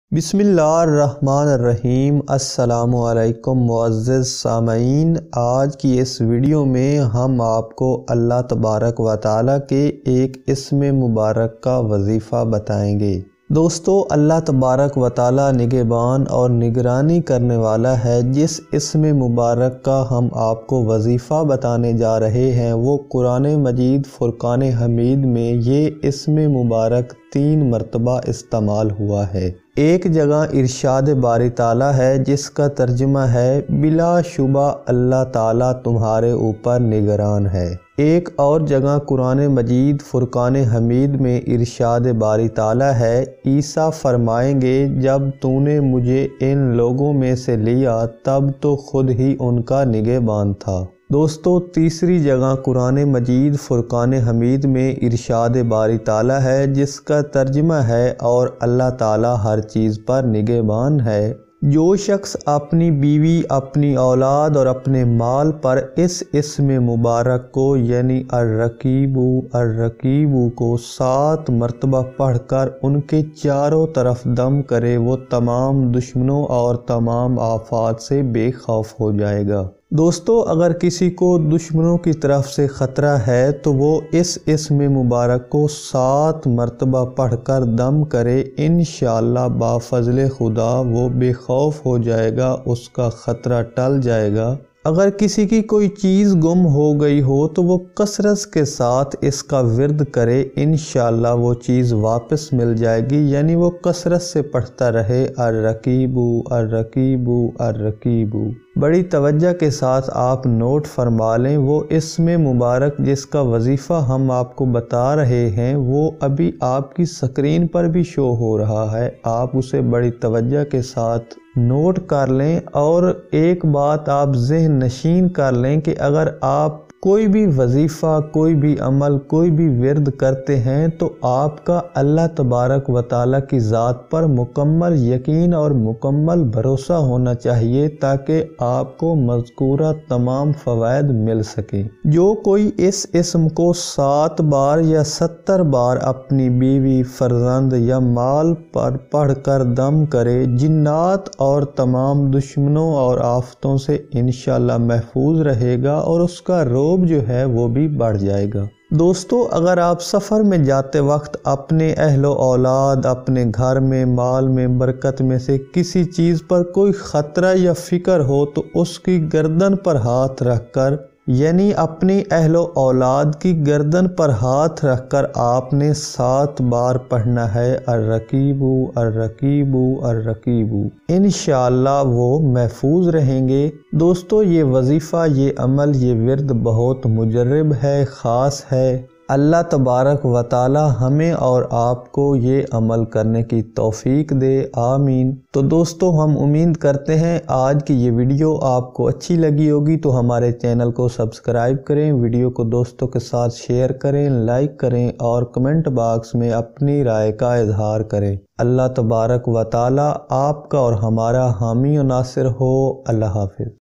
بسم اللہ الرحمن الرحیم۔ السلام علیکم معزز سامعین، آج کی اس ویڈیو میں ہم آپ کو اللہ تبارک و تعالیٰ کے ایک اسم مبارک کا وظیفہ بتائیں گے۔ دوستو، اللہ تبارک و تعالیٰ نگہبان اور نگرانی کرنے والا ہے۔ جس اسم مبارک کا ہم آپ کو وظیفہ بتانے جا رہے ہیں وہ قرآن مجید فرقان حمید میں یہ اسم مبارک 3 مرتبہ استعمال ہوا ہے۔ ایک جگہ ارشاد باری تعالیٰ ہے جس کا ترجمہ ہے بلا شبہ اللہ تعالیٰ تمہارے اوپر نگران ہے۔ ایک اور جگہ قرآن مجید فرقان حمید میں ارشاد باری تعالیٰ ہے عیسیٰ فرمائیں گے جب تو نے مجھے ان لوگوں میں سے لیا تب تو خود ہی ان کا نگہبان تھا۔ دوستو، تیسری جگہ قرآن مجید فرقان حمید میں ارشاد باری تعالیٰ ہے جس کا ترجمہ ہے اور اللہ تعالیٰ ہر چیز پر نگہبان ہے۔ جو شخص اپنی بیوی، اپنی اولاد اور اپنے مال پر اس اسم مبارک کو یعنی الرقیب کو 7 مرتبہ پڑھ کر ان کے چاروں طرف دم کرے وہ تمام دشمنوں اور تمام آفات سے بے خوف ہو جائے گا۔ دوستو، اگر کسی کو دشمنوں کی طرف سے خطرہ ہے تو وہ اس اسم مبارک کو 7 مرتبہ پڑھ کر دم کرے، انشاءاللہ بافضل خدا وہ بے خوف ہو جائے گا، اس کا خطرہ ٹل جائے گا۔ اگر کسی کی کوئی چیز گم ہو گئی ہو تو وہ کثرت کے ساتھ اس کا ورد کرے، انشاءاللہ وہ چیز واپس مل جائے گی، یعنی وہ کثرت سے پڑھتا رہے الرقیب الرقیب الرقیب۔ بڑی توجہ کے ساتھ آپ نوٹ فرما لیں، وہ اسم مبارک جس کا وظیفہ ہم آپ کو بتا رہے ہیں وہ ابھی آپ کی سکرین پر بھی شو ہو رہا ہے، آپ اسے بڑی توجہ کے ساتھ نوٹ کر لیں۔ اور ایک بات آپ ذہن نشین کر لیں کہ اگر آپ کوئی بھی وظیفہ، کوئی بھی عمل، کوئی بھی ورد کرتے ہیں تو آپ کا اللہ تبارک و تعالیٰ کی ذات پر مکمل یقین اور مکمل بھروسہ ہونا چاہیے تاکہ آپ کو مذکورہ تمام فوائد مل سکیں۔ جو کوئی اس اسم کو 7 بار یا 70 بار اپنی بیوی، فرزند یا مال پر پڑھ کر دم کرے، جنات اور تمام دشمنوں اور آفتوں سے انشاءاللہ محفوظ رہے گا اور اس کا روب جو ہے وہ بھی بڑھ جائے گا۔ دوستو، اگر آپ سفر میں جاتے وقت اپنے اہل و اولاد، اپنے گھر میں، مال میں، برکت میں سے کسی چیز پر کوئی خطرہ یا فکر ہو تو اس کی گردن پر ہاتھ رکھ کر، یعنی اپنی اہل و اولاد کی گردن پر ہاتھ رکھ کر آپ نے 7 بار پڑھنا ہے الرقیب الرقیب الرقیب، انشاءاللہ وہ محفوظ رہیں گے۔ دوستو، یہ وظیفہ، یہ عمل، یہ ورد بہت مجرب ہے، خاص ہے۔ اللہ تبارک و تعالی ہمیں اور آپ کو یہ عمل کرنے کی توفیق دے، آمین۔ تو دوستو، ہم امید کرتے ہیں آج کی یہ ویڈیو آپ کو اچھی لگی ہوگی، تو ہمارے چینل کو سبسکرائب کریں، ویڈیو کو دوستوں کے ساتھ شیئر کریں، لائک کریں اور کمنٹ باکس میں اپنی رائے کا اظہار کریں۔ اللہ تبارک و تعالی آپ کا اور ہمارا حامی و ناصر ہو۔ اللہ حافظ۔